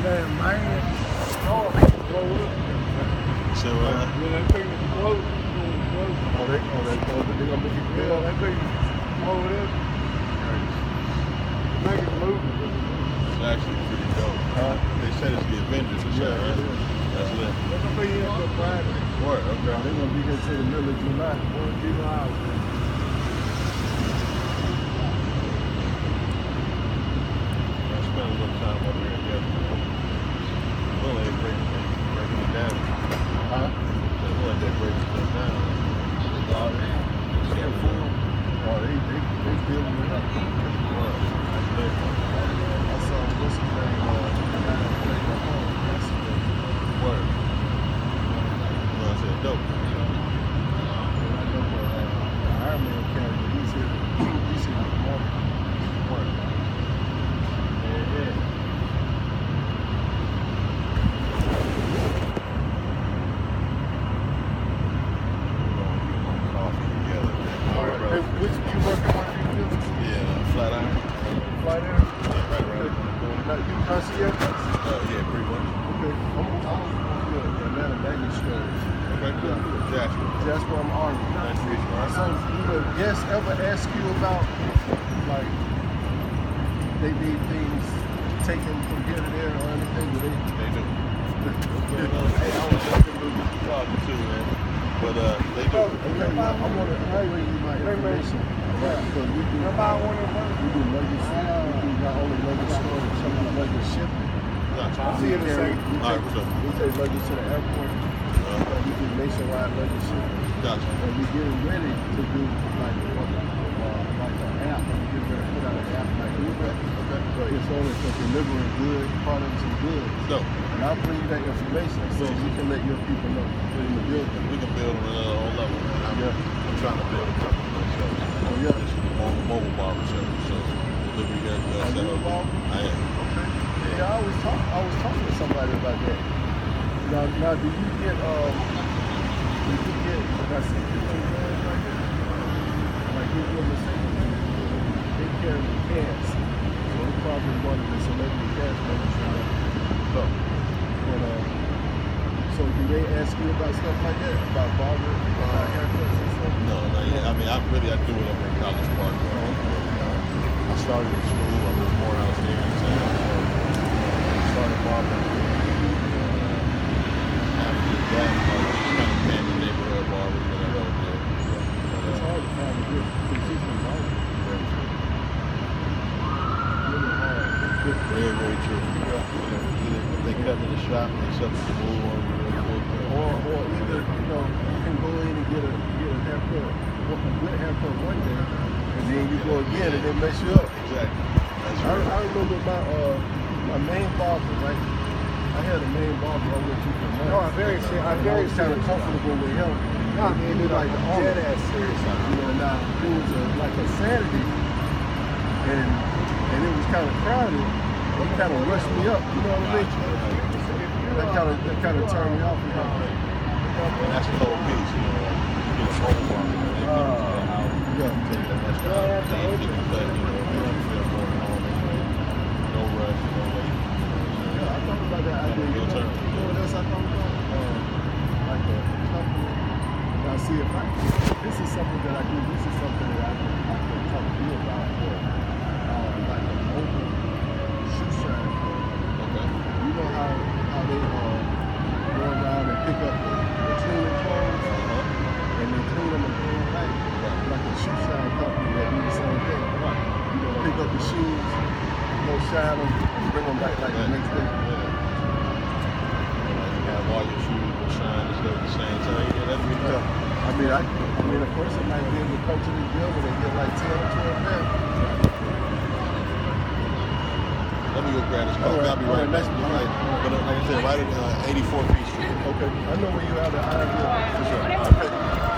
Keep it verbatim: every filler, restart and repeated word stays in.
damn man. So, uh, yeah, that thing is close. Oh, they, oh, they, oh, they gonna make it Yeah, good. that thing is over there. Make it move. it's actually pretty dope. Huh? They said it's the Avengers or something, Yeah, right? it is. That's lit. They're gonna be here till Friday. Word, They're okay. gonna be here till the middle of July. One July. I spent a little time over here yesterday. Well, they breaking, breaking it down. Huh? So, well, they breaking stuff down. Oh, they, they're full. Oh, they, they, they building it up. Word. That's lit. I saw what's his name, uh, the guy that played the home yesterday. Word. Well, I said dope. I know the, uh, the Iron Man character, he's here, he's here with Marvel. Word. Yeah, yeah. We're gonna get my coffee together. Hey, which, you working one of these buildings? Yeah, flat iron. Fly there? Yeah, right around the corner. Now, you I see your place? Uh, yeah, pretty much. Okay, I'm, I'm going to the Atlanta baggage storage. Okay, cool. Jasper. That's where I'm arguing. Nice to meet you, all So, right? do the guests ever ask you about, like, they need things taken from here to there or anything? Do they? They do. You know, hey, I was just going to get you talking too, man. But uh, they do. Okay, I, I want to highway you my information. Right, because we do, If I want it first. we do luggage, we do not only luggage storage, some of the luggage shipping. Gotcha. See you in a carry- second. we All right, take- what's up? We take luggage to the airport. Uh, Uh, we do nationwide luggage shipping. gotcha. And we're getting ready to do like what, uh, like an app. We're getting ready to put out an app like Uber. Okay. But it's only for delivering good products and goods. So, And I'll bring you that information so you can let your people know in the building. we can build on another whole level, man. I'm, Yeah. I'm trying to build a company myself. Oh, yeah. This is a mobile, mobile barber shop. So, delivery there. Are you a barber? I am. Yeah, I was talk, I was talking to somebody about that. Now, now, do you get um, do you get? I see fifteen bands right there. Like you do a Mercedes, they carry the cans. So it's probably one of the celebrity cast members. So, but um, so do they ask you about stuff like that, about barber, about haircuts and stuff? No, not yet. I mean, I really, I do it over in College Park. Uh, I started in school. I was more out there in town. I started barbering. After that, I was kind of man the neighborhood barber that I worked at. It's hard to find a good, consistent barber. Really hard. Very, very true. If they come in the shop and there's something to move on real quick. Or, or either, you know, you can go in and get a get a haircut, a good haircut one day, and then you go again and they mess you up. Exactly. That's I, right. I remember my uh my main barber, right? I had a main barber I went to for months. No, I'm very serious. I'm And I very was kind of serious. comfortable with him. No, I mean, he was like the owner. dead ass serious. You know, now it was a, like a Saturday, and and it was kind of crowded. He kind of rushed me up. You know what I mean? That kind of that kind of turned me off. You know? And that's the whole piece, you know. You get a mobile barber, you know, they give you the hour. Yeah. Take that much time. They ain't get you cut, you know, make you feel more at home anyway. No rush, no wait. Yeah, I thought about that idea. You Your know, turn. you know what else I thought about? Um, like a company. Now, see, if I, this is something that I do, this is something that I can, I can talk to you about. But, uh, like a mobile shoe shine club. Okay. You know how, how they uh, go around and pick up the, the cleaning clothes Uh-huh. and they clean them and throw them back? Like a shoe shine company that do the same thing. Right. You know, pick up the shoes, go shine them, and bring them back like the next day. Yeah. Like you have all your shoes will shine and stuff at the same time. Yeah, that'd be Yeah. tough. I mean, I, I mean, a person might be able to come to this building and get like ten or twelve pairs. Let me go grab this All coffee. right, I'll be all right right, back. that's- Right. But uh, like I said, right at uh, eighty-four P Street. Okay, I know where you have the idea. For sure. Okay.